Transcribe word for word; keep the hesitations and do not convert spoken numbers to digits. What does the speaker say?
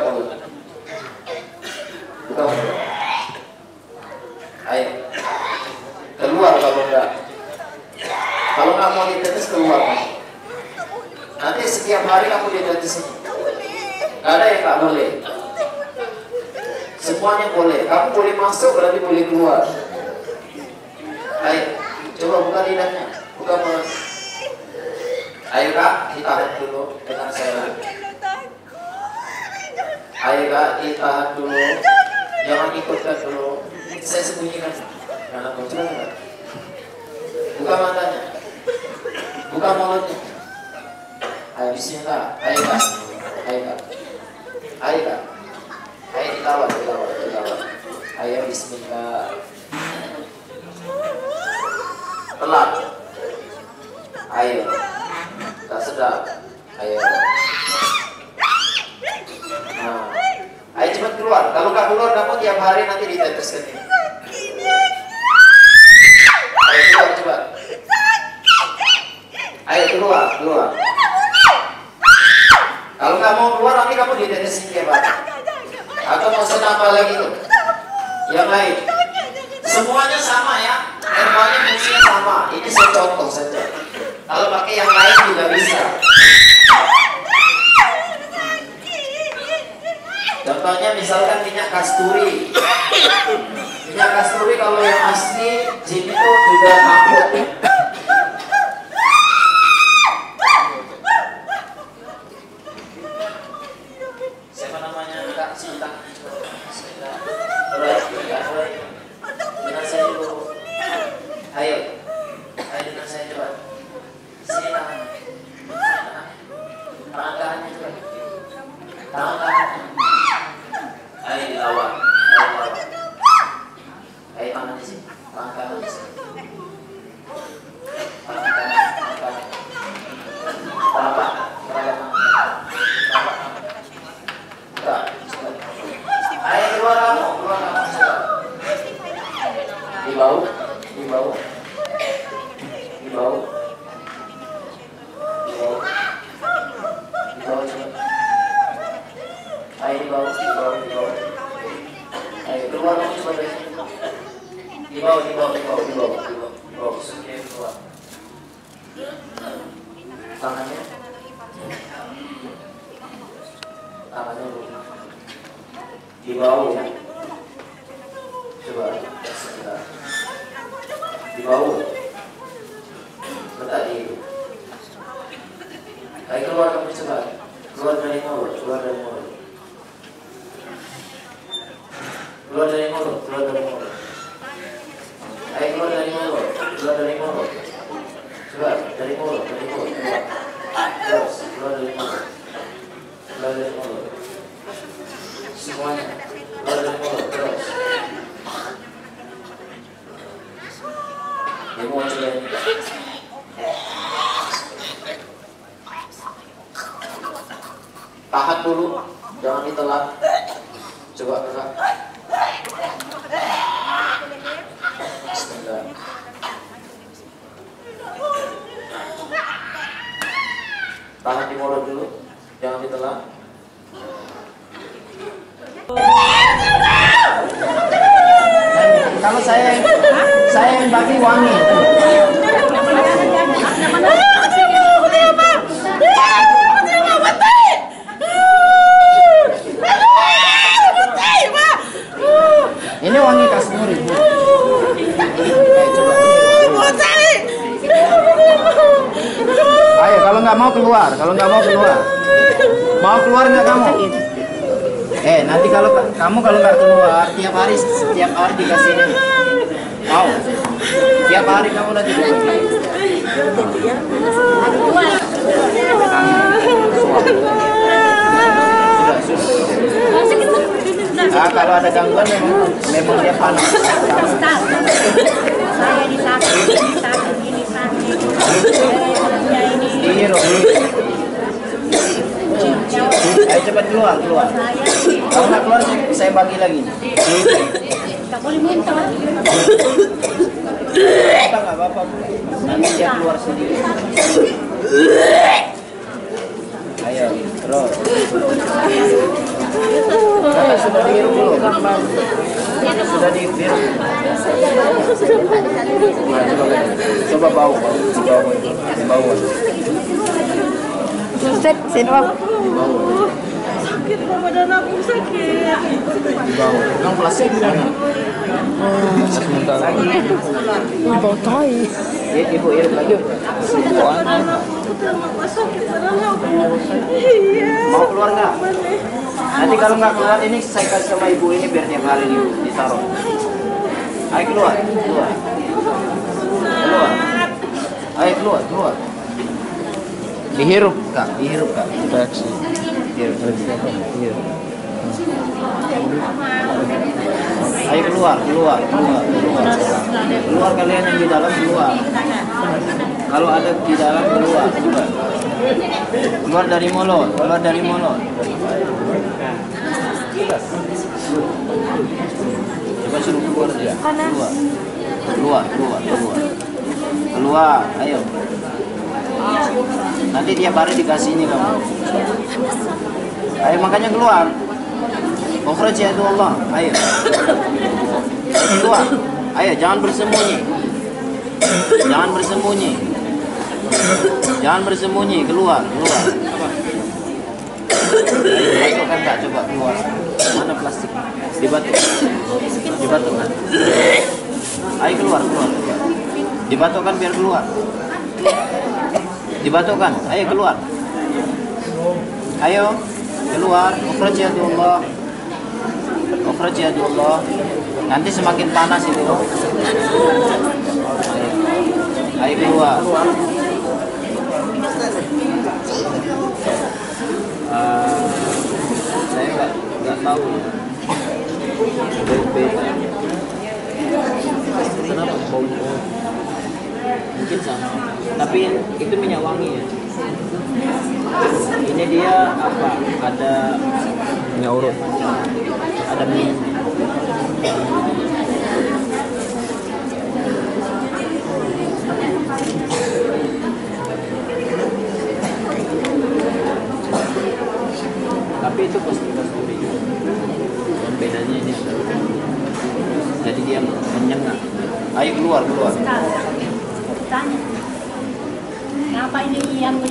mulut. Buka mulut. Ayo. Keluar kalau enggak. Kalau nggak mau ditetes keluar kamu. Nanti setiap hari kamu ditetes ini. Nggak ada yang nggak boleh. Semuanya boleh. Kamu boleh masuk berarti boleh keluar. Ayo, coba buka lidahnya, buka mulut. Ayo kak, ditahan dulu dengan saya. Ayo kak, ditahan dulu. Jangan ikutkan dulu. Saya sembunyikan. Karena kau coba kak. Buka matanya, buka mulutnya. Ayo bismillah. Ayo kak, ayo kak, ayo kak. Ayo dilawat, dilawat, dilawat. Ayo bismillah. Pelan. Ayo. Tak sedap. Ayo. Nah. Ayo cepat keluar. Kalau nggak keluar kamu tiap hari nanti ditetes ini. Ayo keluar cepat. Ayo keluar, keluar. Kalau nggak mau keluar nanti kamu ditetesin tiap hari. Atau mau apa lagi tuh? Yang lain. Semuanya sama ya. Herbalnya fungsinya sama. Ini saya contoh saja. Kalau pakai yang lain juga bisa. Contohnya misalkan minyak kasturi. Minyak kasturi kalau yang asli jin itu juga takut. Siapa namanya Kak Cinta? Dengan saya dulu. Ayo, ayo dengan saya coba. Sini tangan, tangan kanannya coba. Tangan kanannya. Ayo dilawan, ayo dilawan. Ayo tangan di sini, tangan kanan di sini. Tangan kanan, tangan kanan. Telapak, telapak tangan. Telapak tangan. Buka, coba. Ayo keluar kamu, keluar kamu coba. Di bawah, di bawah, di bawah, di bawah, di bawah coba. Ayo di bawah, di bawah, di bawah. Ayo keluar kamu coba dari sini. Di bawah, di bawah, di bawah, di bawah, di bawah, di bawah. Oke, keluar. Tangannya, tangannya dulu. Di bawah ya. Coba, sebentar. Di bawah. Letak di. Ayo keluar kamu coba. Keluar dari mulut, keluar dari mulut. Keluar dari mulut, keluar dari mulut. Ayo keluar dari mulut, keluar dari mulut. Coba dari mulut, dari mulut. Terus keluar dari mulut. Keluar dari mulut. Semuanya keluar dari mulut terus. Dia mau coba ini. Tahan dulu, jangan ditelan. Coba kakak. Bismillah. Tahan di mulut dulu, jangan ditelan. Kalau saya saya yang bagi wangi. Ini wangi kasmuri. Ayo, kalau nggak mau keluar, kalau nggak mau keluar, mau keluar nggak kamu? Eh, nanti kalau kamu kalau nggak keluar, tiap hari setiap hari dikasih ini. Mau? Tiap hari kamu nanti dikasih. Nah, kalau ada gangguan memang memang dia panas. Saya disakit, ini sakit, ini sakit. Ini roh. Ayo cepat keluar, keluar. Kalau nggak keluar, saya bagi lagi. Tak boleh muntah. Kita nggak apa-apa, nanti dia keluar sendiri. Ayo, terus. sudah dihirup belum? Sudah dihirup. Nah, coba coba bau, bau, bau, bau. Set, sino? Sakit po, badan aku sakit. Bau. Yang plastik sana. Bau tayo. Ya, ibu hirup lagi. Badan aku terlalu sakit, badan aku. Iya. Mau keluar nggak? Nanti kalau nggak keluar ini saya kasih sama ibu ini biar tiap hari ditaruh. Ayo keluar, keluar, keluar. Ayo keluar, keluar. Dihirup kak, dihirup kak. Reaksi. Hirup, hirup. Ayo keluar, keluar, keluar, keluar. Keluar kalian yang di dalam keluar. Kalau ada di dalam keluar, keluar. Keluar dari mulut, keluar dari mulut. Coba suruh keluar dia. Keluar. Keluar, keluar, keluar. Keluar, ayo. Nanti tiap hari dikasih ini kamu. Ayo makanya keluar. Ukhraj ya Allah. Ayo. Ayo keluar. Ayo jangan bersembunyi. Jangan bersembunyi. Jangan bersembunyi, keluar, keluar. Ayo dibatukkan kak, coba keluar. Mana plastik? Dibatuk. Dibatukkan. Ayo keluar, keluar. Dibatukkan biar keluar. Dibatukkan, ayo keluar. Ayo keluar. Ukhraj ya Allah. Ukhraj ya Allah. Nanti semakin panas ini. Ayo, ayo keluar. Uh, saya nggak nggak tahu ya. Beda. Kenapa bau? Mungkin sama. Tapi itu minyak wangi ya. Ini dia apa? Ada minyak urut. Ada minyak. Tapi itu pasti kasturi. Dan bedanya ini adalah jadi dia menyengat. Ayo keluar, keluar. Tanya. Kenapa ini yang